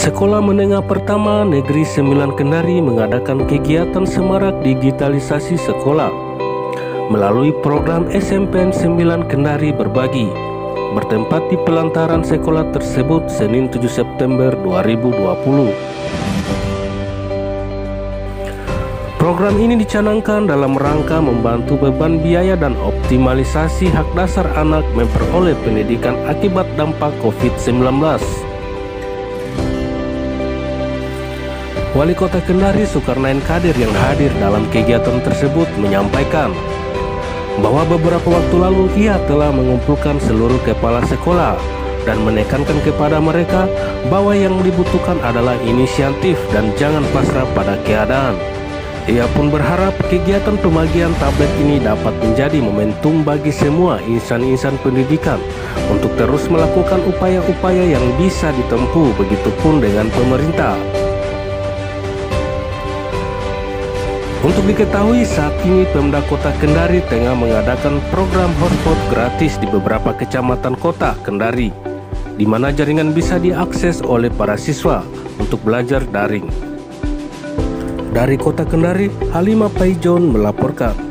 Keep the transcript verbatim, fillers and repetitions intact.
Sekolah Menengah Pertama Negeri sembilan Kendari mengadakan kegiatan semarak digitalisasi sekolah melalui program S M P N sembilan Kendari Berbagi, bertempat di pelantaran sekolah tersebut Senin tujuh September dua ribu dua puluh. Program ini dicanangkan dalam rangka membantu beban biaya dan optimalisasi hak dasar anak memperoleh pendidikan akibat dampak COVID sembilan belas. Wali Kota Kendari Zulkarnain Kadir yang hadir dalam kegiatan tersebut menyampaikan bahwa beberapa waktu lalu ia telah mengumpulkan seluruh kepala sekolah dan menekankan kepada mereka bahwa yang dibutuhkan adalah inisiatif dan jangan pasrah pada keadaan. Ia pun berharap kegiatan pembagian tablet ini dapat menjadi momentum bagi semua insan-insan pendidikan untuk terus melakukan upaya-upaya yang bisa ditempuh, begitupun dengan pemerintah. Untuk diketahui, saat ini Pemda Kota Kendari tengah mengadakan program hotspot gratis di beberapa kecamatan kota Kendari, di mana jaringan bisa diakses oleh para siswa untuk belajar daring. Dari Kota Kendari, Halimah Paijon melaporkan.